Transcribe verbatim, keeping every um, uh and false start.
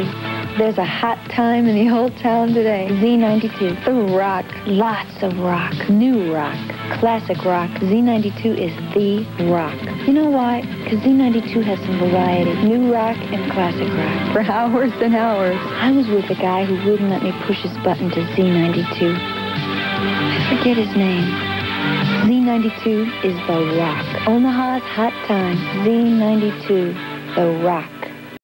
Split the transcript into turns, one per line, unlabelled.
Hey, there's a hot time in the old town today. Z ninety-two, the rock, lots of rock, new rock, classic rock. Z ninety-two is the rock. You know why? Because Z ninety-two has some variety, new rock and classic rock, for hours and hours. I was with a guy who wouldn't let me push his button to Z ninety-two. I forget his name. Z ninety-two is the rock. Omaha's hot time. Z ninety-two, the rock.